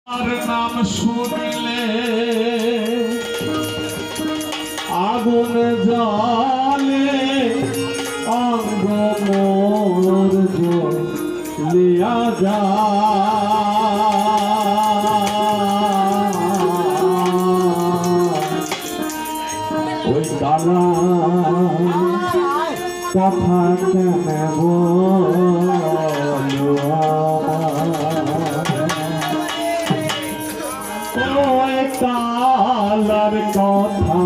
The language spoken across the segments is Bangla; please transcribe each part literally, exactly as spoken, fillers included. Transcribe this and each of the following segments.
আর নাম শুনিলে আগুন জ্বলে অঙ্গ মোর জ্বলিয়া যায়। ওই কালা কথা কেন বলো কালার কথা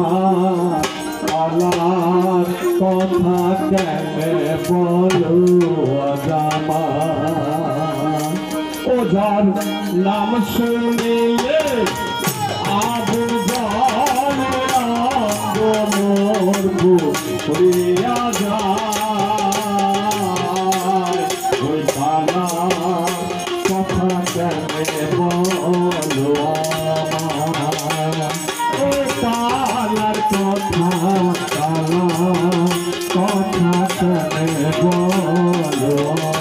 কালার কথা কেনে বলো জামা ও যার নাম শুনিলে আগুন জ্বলে অঙ্গ মোর পুড়িয়া যায়। ওই কালার কথা কেনে বলো কালার কথা কালার কথা কেনে বলো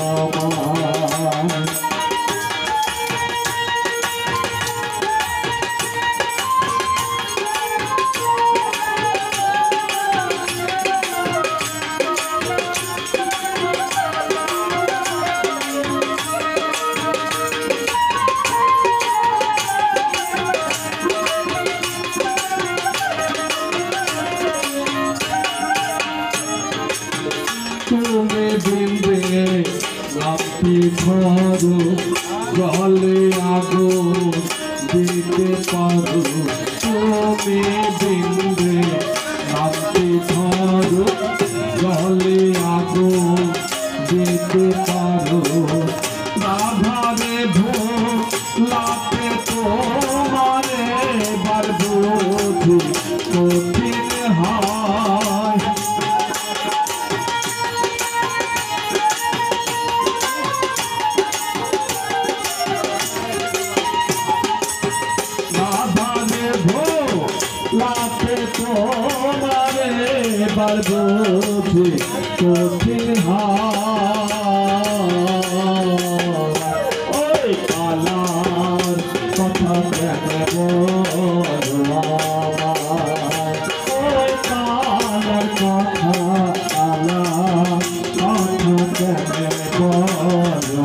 তুমি বিন্দে রাত্রি ধরো জলে আগুন দিতে পারো। তুমি বিন্দে রাত্রি ধরো জলে আগুন দিতে পারো। রাধারে ভোলাতে তোমারে বার বুঝি কঠিন হয়। লাতে তোমারে বার বুঝি কঠিন হয়। ওই কালার কথা কেন বলো ওই কালার কথা কালার কথা কেন বলো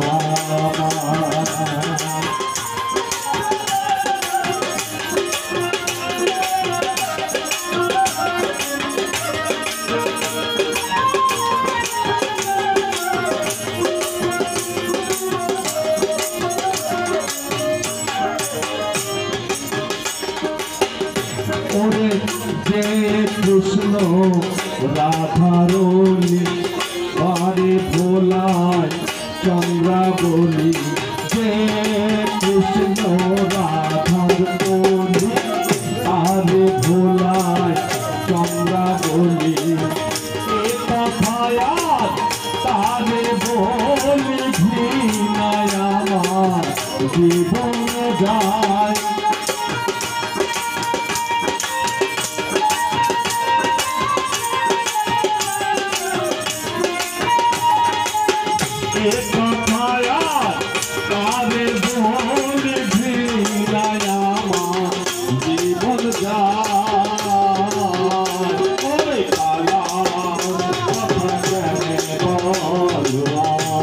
ওরে যে কৃষ্ণ রাধারণী বারে ভোলায় চন্দ্রাবলী। যে কৃষ্ণ রাধারণী বারে ভোলায় চন্দ্রাবলী। এ কথায় তারে বলি ঘৃণায় আমার জীবন যায়। কারে বলি ঘৃণায় আমার জীবন যায়। ওই কালার কথা কেনে বলো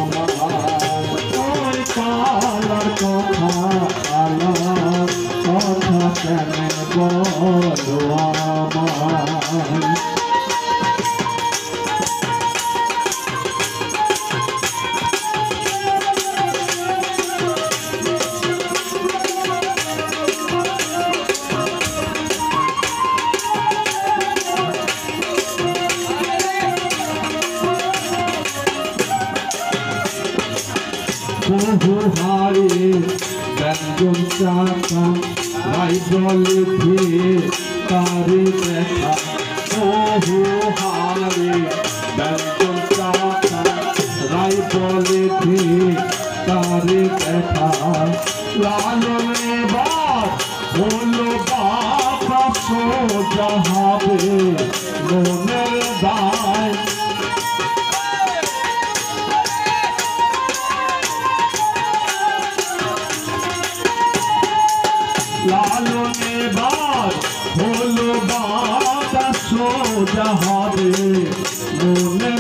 ওই কালার কথা কালার কথা কেনে বলো আমায়। বহু হারে ব্যঞ্জন চাকা রাই বলে ফিরে তারে দেখা। বহু হারে ব্যঞ্জন চাকা রাই বলে ফিরে তারে দেখা। লালনে বাপ হলো বাবা সোজা হবে মনের দায়। লালনে বার হলো বাতা সোজা হবে মনের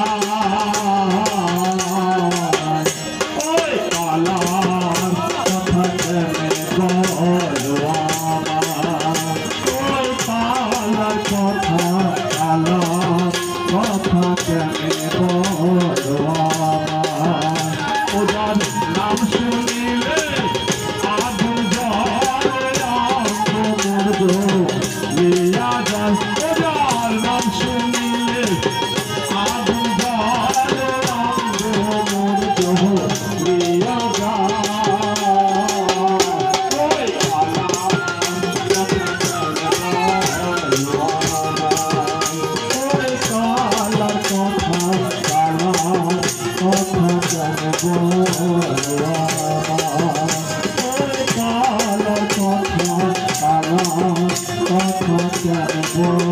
দ্বার ওই কালার কথা কেনে বলো আমার ওই কালার কথা কালার কথা কেনে বলো আমার ওদের নাম শুনিলে আগুন জ্বলে অঙ্গ মর্দ লিয়া যায় ওদের নাম শুনিলে আগুন জ্বলে অঙ্গ মর্দ লিয়া যায় ওই কালার ওই কালার কথা কালার কথা জানে বলো আমার ওই কালার কথা কালার কথা জানে বলো